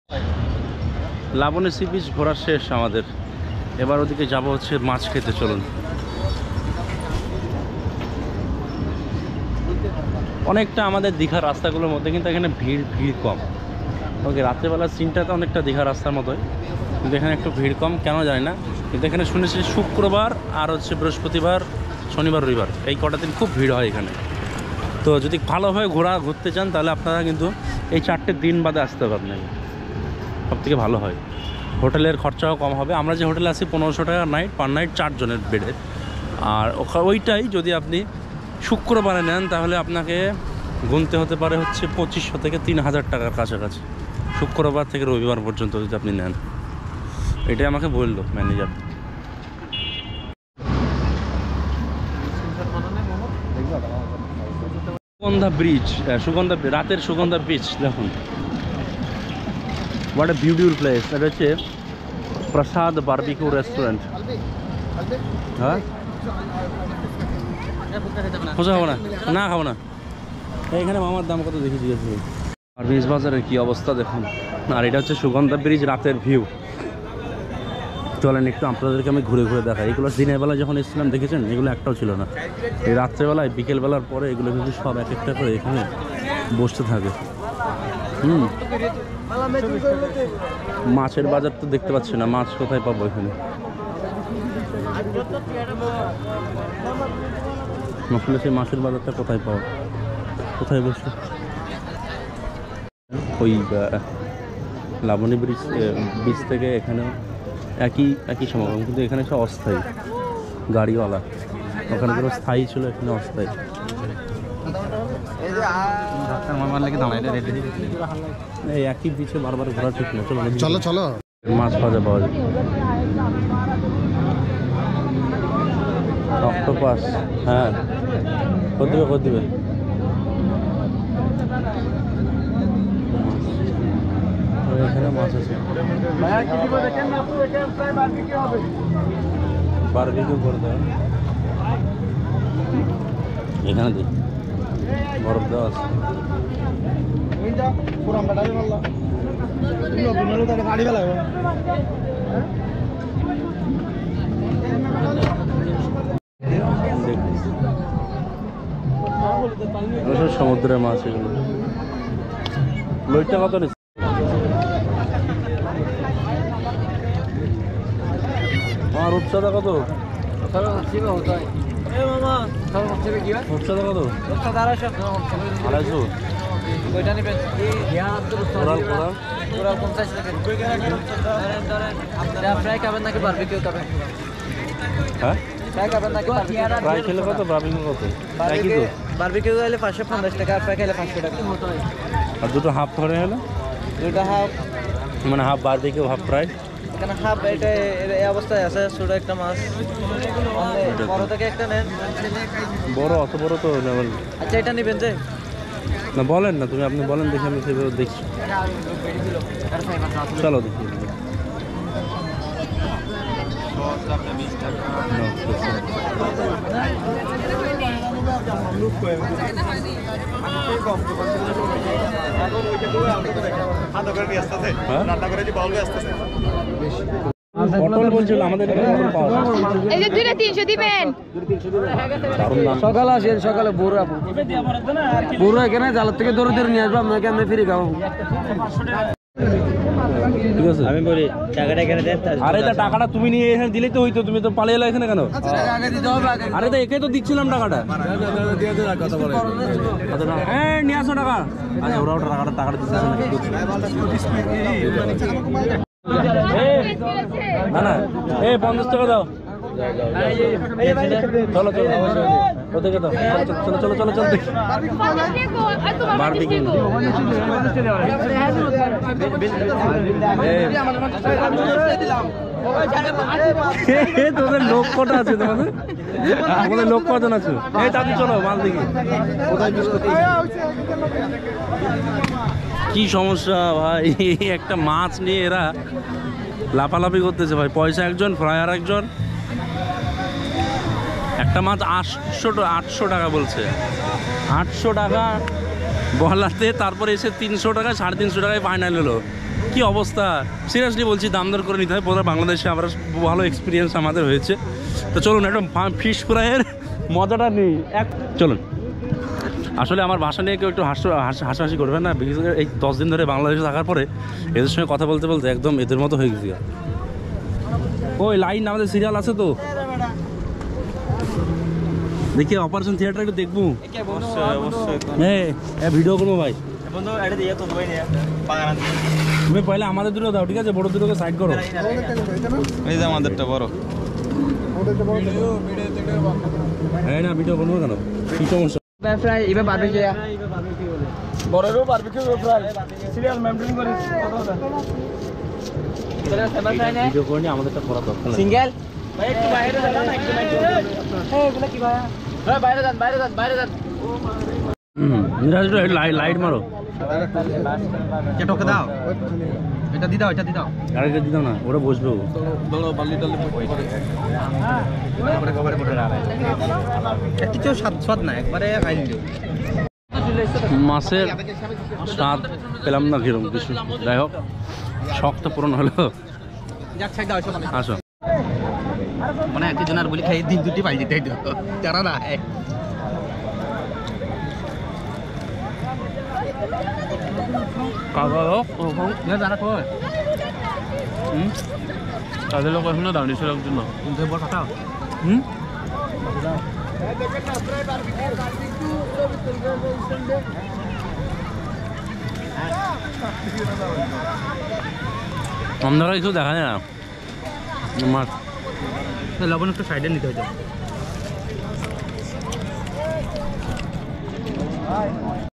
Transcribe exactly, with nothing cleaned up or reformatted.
Laboni sea beach ঘোরা শেষ আমাদের, এবার ওদিকে যাবো হচ্ছে মাছ খেতে। চলুন। অনেকটা আমাদের দীঘার রাস্তাগুলোর মধ্যে, কিন্তু এখানে ভিড় ভিড় কম। ওকে, রাত্রেবেলার সিনটা তো অনেকটা দীঘার রাস্তার মতোই, কিন্তু এখানে একটু ভিড় কম, কেন জানি না। কিন্তু এখানে শুনেছি শুক্রবার আর হচ্ছে বৃহস্পতিবার, শনিবার, রবিবার এই কটা দিন খুব ভিড় হয় এখানে। তো যদি ভালোভাবে ঘোরা ঘুরতে চান তাহলে আপনারা কিন্তু এই চারটে দিন বাদে আসতে পারবেন, সব থেকে ভালো হয়। হোটেলের খরচাও কম হবে। আমরা যে হোটেলে আছি পনেরোশো টাকা নাইট, পার নাইট চারজনের বেডে। আর ওইটাই যদি আপনি শুক্রবারে নেন তাহলে আপনাকে গুনতে হতে পারে হচ্ছে পঁচিশশো থেকে তিন হাজার টাকার কাছাকাছি, শুক্রবার থেকে রবিবার পর্যন্ত যদি আপনি নেন। এটাই আমাকে বললো ম্যানেজার। সুগন্ধা ব্রিজ, সুগন্ধা রাতের সুগন্ধা ব্রিজ দেখুন, হোয়াট এ বিউটিফুল প্লেস। এটা হচ্ছে প্রসাদ বারবিকিউ রেস্টুরেন্ট। হ্যাঁ, খোঁজা খাবো না, না খাবো না। এইখানে মামার দাম কত দেখে দিয়েছে। আর ব্রিজ বাজারের কী অবস্থা দেখুন। আর এটা হচ্ছে সুগন্ধা ব্রিজ রাতের ভিউ। চলেন একটু আপনাদেরকে আমি ঘুরে ঘুরে দেখাই। এগুলো দিনের বেলা যখন এসেছিলাম দেখেছেন, এগুলো একটাও ছিল না। এই রাত্রেবেলায় বিকেলবেলার পরে এগুলো কিন্তু সব এক একটা করে এখানে বসতে থাকে। হুম, মাছের বাজার তো দেখতে পাচ্ছি না, মাছ কোথায় পাবো এখানে? আসলে সেই মাছের বাজারটা কোথায় পাবো, কোথায় বসে? ওই লাবণী ব্রিজ ব্রিজ থেকে এখানে একই একই সমাগম, কিন্তু এখানে সব অস্থায়ী গাড়িওয়ালা। ওখানে কোনো স্থায়ী ছিল, এখানে অস্থায়ী। এই একই বিচে বারবার ঘোরা ঠিক না। চলো চলো, মাছ ভাজা পাওয়া যায়, অক্টোপাস। হ্যাঁ, কত দিবে কত দিবে? এখানে মাছ আছে, বারবিকিউ করে দেওয়া। এখানে দেখ বরফ দেওয়া আছে। সমুদ্রের মাছ এগুলো। লইটা কত নিচ্ছে? আমার রূপচাঁদা কত? রূপচাঁদা কত? আড়াইশো। কোরাল কোরাল ফ্রাই খাবেন নাকি বারবিকিউ খাবেন? হ্যাঁ, ফ্রাই খাবেন নাকি ফ্রাই খেলে কত, বারবিকিউ কত? একই তো। বারবিকিউ খাইলে পাঁচশো পঞ্চাশ টাকা, আর ফ্রাই খাইলে পাঁচশো টাকা। আর দুটো হাফ করে হলো? দুটো হাফ মানে হাফ বারবিকিউ হাফ ফ্রাই। এখানে হাফ এটা এই অবস্থায় আছে। ছোট একটা মাছ, বড় থেকে একটা নেন। বড় অত বড় তো নেবেন? আচ্ছা, এটা নেবেন যে না, বলেন না তুমি, আপনি বলেন দেখি, আমি সেভাবে দেখছি। চলো দেখি। পটল বলছিল আমাদের এই যে দুইটা তিনশো দিবেন। সকালে আসেন, সকালে বড় বড় এখানে জালের থেকে ধরে ধরে নিয়ে আসবো, আপনাকে আমি ফিরে খাবো। ঠিক আছে, আমি বলি টাকাটা এখানে দেন। আরে তা টাকাটা তুমি নিয়ে এখানে দিলেই তো হইতো, তুমি তো পালিয়ে এলে এখানে কেন? আরে তো একে তো দিচ্ছিলাম টাকাটা। হ্যাঁ, নিয়ে আসো টাকা। আচ্ছা, ওরা ওটা টাকাটা টাকাটা দিচ্ছে না না। এই পঞ্চাশ টাকা দাও। চলো চলো ওদেরকে দাও। চলো চলো চলো চলো দেখি বারবিকিউ। তোদের লোক কটা আছে? তোমাদের আমাদের লোক কজন আছে? এই দাদি চলো মাল দেখি কোথায় মিস করতে। কি সমস্যা ভাই, একটা মাছ নিয়ে এরা লাফালাফি করতেছে ভাই। পয়সা একজন, ফ্রায়ার একজন। একটা মাছ আটশো আটশো টাকা বলছে, আটশো টাকা বলাতে তারপরে এসে তিনশো টাকা, সাড়ে তিনশো টাকায় ফাইনাল হলো। কি অবস্থা, সিরিয়াসলি বলছি দাম দর করে নিতে হয়। পুরো বাংলাদেশে আমরা ভালো এক্সপিরিয়েন্স আমাদের হয়েছে। তো চলুন একদম ফিশ ফ্রাইয়ের মজাটা নেই এক চলুন। আসলে আমার ভাষা নিয়ে কেউ একটু হাসি হাসাহাসি করবেন না, বিশেষ করে এই দশ দিন ধরে বাংলাদেশে থাকার পরে এদের সঙ্গে কথা বলতে বলতে একদম এদের মতো হয়ে গেছি। ওই লাইন আমাদের সিরিয়াল আছে তো, দেখি অপারেশন থিয়েটার একটু দেখবো। হ্যাঁ ভিডিও করবো ভাই। তুমি পয়লা আমাদের দুটো দাও, ঠিক আছে? বড় দুটোকে সাইড করো। এই যে আমাদেরটা বড়। হ্যাঁ না ভিডিও করবো কেন, কি সমস্যা? ফ্রাই এবার বারবিকিউ বড়রও বারবিকিউ ফ্রাই সিরিয়াল মেইনটেইন করে ভিডিও করে নি, আমাদেরটা করা দরকার নেই। সিঙ্গেল ভাই একটু বাইরে যান না, একটু বাইরে যান। এই এগুলা কি ভাই? হ্যাঁ বাইরে যান, বাইরে যান, বাইরে যান। হুম নিরাজ একটু লাইট লাইট মারো। কেটকে দাও, এটা দি দাও, এটা দি দাও। আরেকটা দিতাম না, ওরা বসবে। বড় বালি টালি পরে কভারে পড়ে রাখা কিছু স্বাদ স্বাদ না, একবারে খাই দিও। মাছের স্বাদ পেলাম না কিরম কিছু, যাই হোক শখ তো পূরণ হলো। আসো মানে একজন আর বলি খাই দিন দুটি পাই দিতে হইতো যারা না জানা কয় তাদের লোক এখনো দাঁড়িয়েছে লোকজন বড় কথা। হুম অন্ধকার কিছু দেখা যায় না। মাছ লবণ একটু সাইডে নিতে হইতো।